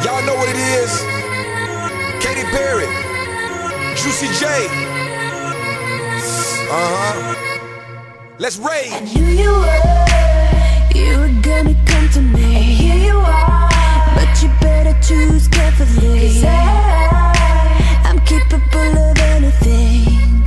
Y'all know what it is. Katy Perry, Juicy J. Let's rage. I knew you were gonna come to me, and here you are. But you better choose carefully, 'cause I'm capable of anything,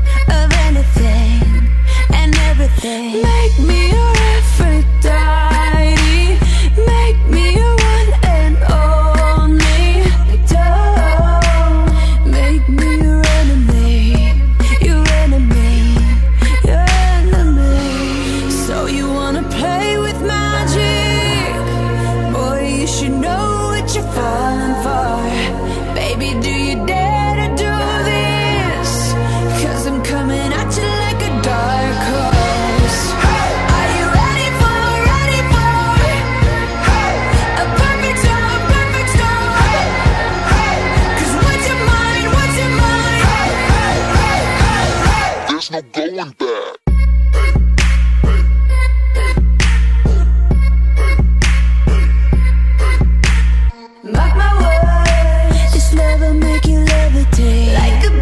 and everything. Make me your Aphrodite, make me your one and only. Don't make me your enemy, your enemy, your enemy. So you wanna play with magic? Boy, you should know what you're falling for. Baby, do you dare to do this? 'Cause I'm coming at you like a dark horse. Are you ready for a perfect storm, perfect storm? 'Cause what's your mind, There's no going back. Mark my words, this love will make you levitate like a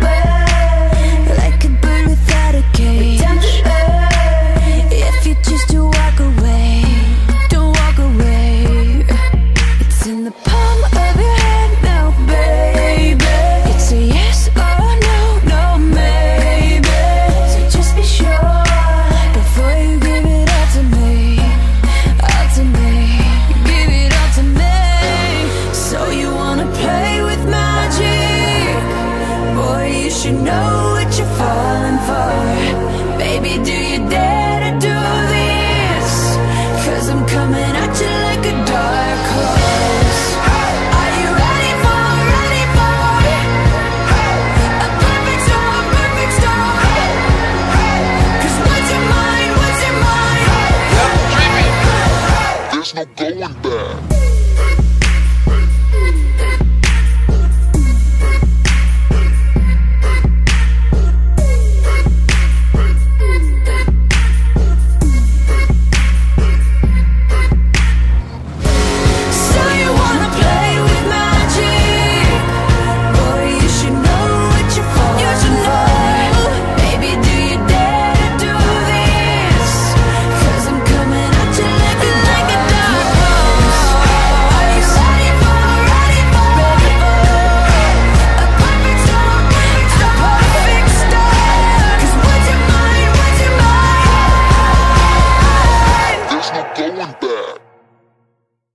bird without a cage. Down to earth, if you choose to walk away, don't walk away. It's in the palm of your hand now, baby. It's a yes or no, no maybe. So just be sure before you give it all to me, all to me. Give it all to me. So you wanna play with magic? Boy, you should know what you're falling for. Baby, do you dare to do this? 'Cause I'm coming at you like a dark horse. Are you ready for a perfect storm, perfect storm? 'Cause what's your mind, There's no going back.